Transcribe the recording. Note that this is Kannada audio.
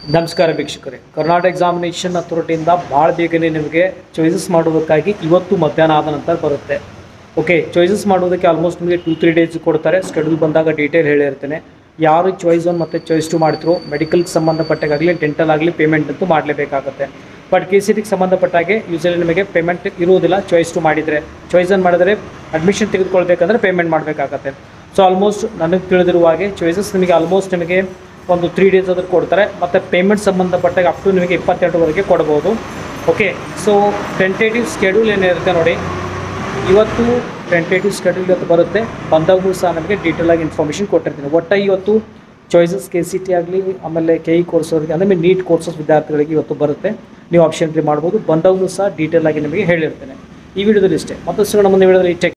ನಮಸ್ಕಾರ ವೀಕ್ಷಕರೇ, ಕರ್ನಾಟಕ ಎಕ್ಸಾಮಿನೇಷನ್ ಅಥಾರಿಟಿಯಿಂದ ಭಾಳ ಬೇಗನೆ ನಿಮಗೆ ಚಾಯ್ಸಸ್ ಮಾಡೋದಕ್ಕಾಗಿ ಇವತ್ತು ಮಧ್ಯಾಹ್ನ ಆದ ನಂತರ ಬರುತ್ತೆ. ಓಕೆ, ಚಾಯ್ಸಸ್ ಮಾಡೋದಕ್ಕೆ ಆಲ್ಮೋಸ್ಟ್ ನಿಮಗೆ 2-3 ಡೇಸ್ ಕೊಡ್ತಾರೆ. ಸ್ಕೆಡ್ಯೂಲ್ ಬಂದಾಗ ಡೀಟೇಲ್ ಹೇಳಿರ್ತೇನೆ. ಯಾರು ಚಾಯ್ಸ್ 1 ಮತ್ತು ಚಾಯ್ಸ್ 2 ಮಾಡ್ತಿರೋ ಮೆಡಿಕಲ್ಗೆ ಸಂಬಂಧಪಟ್ಟಾಗಲಿ ಡೆಂಟಲ್ ಆಗಲಿ ಪೇಮೆಂಟ್ ಅಂತೂ ಮಾಡಲೇಬೇಕಾಗುತ್ತೆ. ಬಟ್ KCETಗೆ ಸಂಬಂಧಪಟ್ಟಾಗೆ ಯೂಸಲಿ ನಿಮಗೆ ಪೇಮೆಂಟ್ ಇರುವುದಿಲ್ಲ. ಚಾಯ್ಸ್ 2 ಮಾಡಿದರೆ, ಚಾಯ್ಸ್ 1 ಮಾಡಿದರೆ ಅಡ್ಮಿಷನ್ ತೆಗೆದುಕೊಳ್ಬೇಕಂದ್ರೆ ಪೇಮೆಂಟ್ ಮಾಡಬೇಕಾಗತ್ತೆ. ಸೊ ಆಲ್ಮೋಸ್ಟ್ ನನಗೆ ತಿಳಿದಿರುವ ಹಾಗೆ ಚಾಯ್ಸಸ್ ನಿಮಗೆ ಆಲ್ಮೋಸ್ಟ್ ನಿಮಗೆ ಒಂದು 3 ಡೇಸ್ ಆದರೂ ಕೊಡ್ತಾರೆ. ಮತ್ತು ಪೇಮೆಂಟ್ ಸಂಬಂಧಪಟ್ಟಾಗ ಅಪ್ ಟು ನಿಮಗೆ 22ವರೆಗೆ ಕೊಡ್ಬೋದು. ಓಕೆ, ಸೊ ಟೆಂಟೇಟಿವ್ ಸ್ಕೆಡ್ಯೂಲ್ ಏನಿರುತ್ತೆ ನೋಡಿ, ಇವತ್ತು ಟೆಂಟೇಟಿವ್ ಸ್ಕೆಡ್ಯೂಲ್ ಇವತ್ತು ಬರುತ್ತೆ. ಬಂದಾಗೂ ಸಹ ನಮಗೆ ಡೀಟೇಲಾಗಿ ಇನ್ಫಾರ್ಮೇಷನ್ ಕೊಟ್ಟಿರ್ತೀನಿ. ಒಟ್ಟು ಇವತ್ತು ಚಾಯ್ಸಸ್ KCET ಆಗಲಿ, ಆಮೇಲೆ KE ಕೋರ್ಸ್ ಅವರಿಗೆ ಅಂದರೆ ನೀಟ್ ಕೋರ್ಸಸ್ ವಿದ್ಯಾರ್ಥಿಗಳಿಗೆ ಇವತ್ತು ಬರುತ್ತೆ. ನೀವು ಆಪ್ಷನ್ ಮಾಡ್ಬೋದು. ಬಂದಾಗೂ ಸಹ ಡೀಟೇಲಾಗಿ ನಿಮಗೆ ಹೇಳಿರ್ತೇನೆ. ಈ ವಿಡಿಯೋದಲ್ಲಿ ಇಷ್ಟೇ. ಮತ್ತಷ್ಟು ನಮ್ಮ ಮುಂದೆ ವಿಡಿಯೋದಲ್ಲಿ